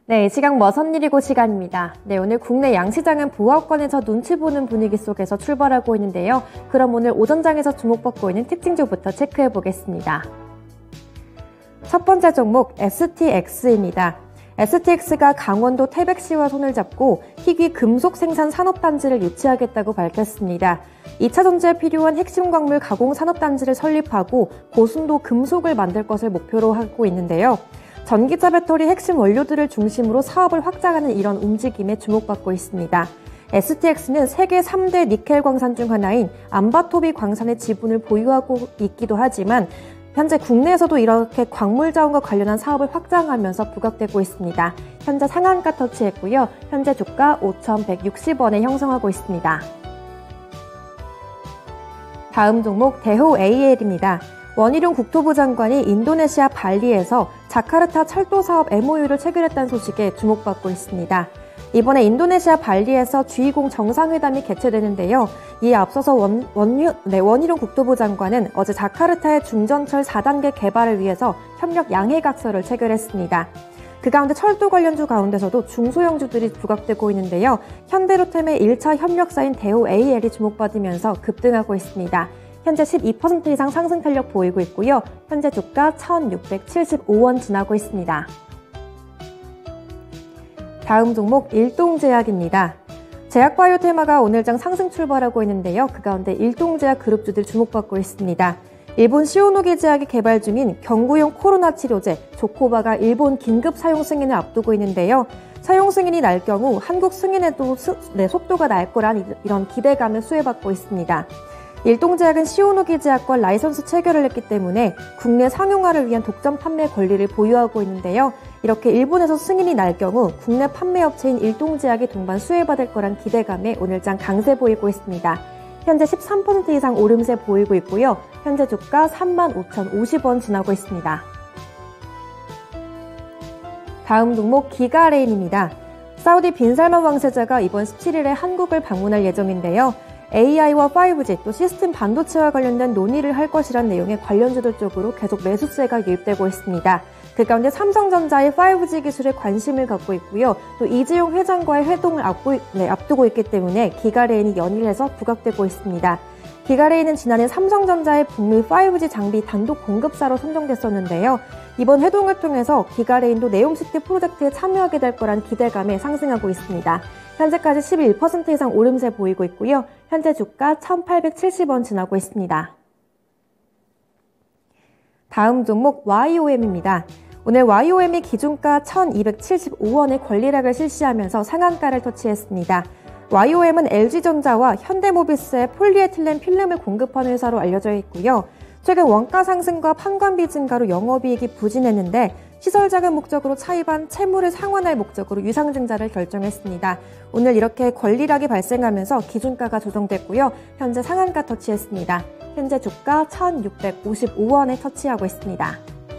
네, 이 시각 머선 일이고 시간입니다. 네, 오늘 국내 양시장은 보합권에서 눈치 보는 분위기 속에서 출발하고 있는데요. 그럼 오늘 오전장에서 주목받고 있는 특징주부터 체크해 보겠습니다. 첫 번째 종목 STX입니다. STX가 강원도 태백시와 손을 잡고 희귀 금속 생산 산업단지를 유치하겠다고 밝혔습니다. 2차 전지에 필요한 핵심 광물 가공 산업단지를 설립하고 고순도 금속을 만들 것을 목표로 하고 있는데요. 전기차 배터리 핵심 원료들을 중심으로 사업을 확장하는 이런 움직임에 주목받고 있습니다. STX는 세계 3대 니켈 광산 중 하나인 암바토비 광산의 지분을 보유하고 있기도 하지만 현재 국내에서도 이렇게 광물 자원과 관련한 사업을 확장하면서 부각되고 있습니다. 현재 상한가 터치했고요. 현재 주가 5,160원에 형성하고 있습니다. 다음 종목 대호 AL입니다. 원희룡 국토부 장관이 인도네시아 발리에서 자카르타 철도 사업 MOU를 체결했다는 소식에 주목받고 있습니다. 이번에 인도네시아 발리에서 G20 정상회담이 개최되는데요. 이에 앞서서 원희룡 국토부 장관은 어제 자카르타의 중전철 4단계 개발을 위해서 협력 양해각서를 체결했습니다. 그 가운데 철도 관련주 가운데서도 중소형주들이 부각되고 있는데요. 현대로템의 1차 협력사인 대호 AL이 주목받으면서 급등하고 있습니다. 현재 12% 이상 상승 탄력 보이고 있고요. 현재 주가 1,675원 지나고 있습니다. 다음 종목 일동제약입니다. 제약바이오 테마가 오늘장 상승 출발하고 있는데요. 그 가운데 일동제약 그룹주들 주목받고 있습니다. 일본 시오노기 제약이 개발 중인 경구용 코로나 치료제 조코바가 일본 긴급 사용 승인을 앞두고 있는데요. 사용 승인이 날 경우 한국 승인에도 속도가 날 거란 이런 기대감을 수혜받고 있습니다. 일동제약은 시오노기 제약과 라이선스 체결을 했기 때문에 국내 상용화를 위한 독점 판매 권리를 보유하고 있는데요. 이렇게 일본에서 승인이 날 경우 국내 판매업체인 일동제약이 동반 수혜받을 거란 기대감에 오늘장 강세 보이고 있습니다. 현재 13% 이상 오름세 보이고 있고요. 현재 주가 35,050원 지나고 있습니다. 다음 종목 기가레인입니다. 사우디 빈살만 왕세자가 이번 17일에 한국을 방문할 예정인데요. AI와 5G 또 시스템 반도체와 관련된 논의를 할 것이란 내용의 관련주들 쪽으로 계속 매수세가 유입되고 있습니다. 그 가운데 삼성전자의 5G 기술에 관심을 갖고 있고요. 또 이재용 회장과의 회동을 앞두고 있기 때문에 기가레인이 연일해서 부각되고 있습니다. 기가레인은 지난해 삼성전자의 북미 5G 장비 단독 공급사로 선정됐었는데요. 이번 회동을 통해서 기가레인도 네옴시티 프로젝트에 참여하게 될 거란 기대감에 상승하고 있습니다. 현재까지 11% 이상 오름세 보이고 있고요. 현재 주가 1,870원 지나고 있습니다. 다음 종목 YOM입니다. 오늘 YOM이 기준가 1,275원의 권리락을 실시하면서 상한가를 터치했습니다. YOM은 LG전자와 현대모비스의 폴리에틸렌 필름을 공급하는 회사로 알려져 있고요. 최근 원가 상승과 판관비 증가로 영업이익이 부진했는데 시설자금 목적으로 차입한 채무를 상환할 목적으로 유상증자를 결정했습니다. 오늘 이렇게 권리락이 발생하면서 기준가가 조정됐고요. 현재 상한가 터치했습니다. 현재 주가 1,655원에 터치하고 있습니다.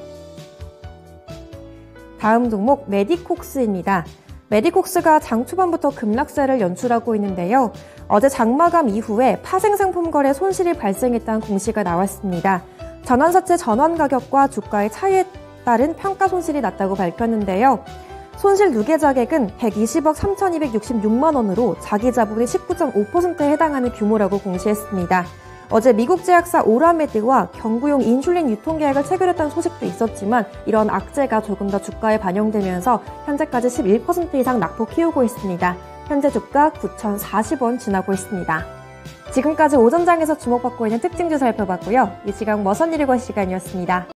다음 종목 메디콕스입니다. 메디콕스가 장 초반부터 급락세를 연출하고 있는데요. 어제 장마감 이후에 파생상품 거래 손실이 발생했다는 공시가 나왔습니다. 전환사채 전환 가격과 주가의 차이에 따른 평가 손실이 났다고 밝혔는데요. 손실 누계 자객은 120억 3,266만 원으로 자기 자본의 19.5%에 해당하는 규모라고 공시했습니다. 어제 미국 제약사 오라메드와 경구용 인슐린 유통 계약을 체결했다는 소식도 있었지만 이런 악재가 조금 더 주가에 반영되면서 현재까지 11% 이상 낙폭 키우고 있습니다. 현재 주가 9,040원 지나고 있습니다. 지금까지 오전장에서 주목받고 있는 특징주 살펴봤고요. 이 시각 머선 일이고 시간이었습니다.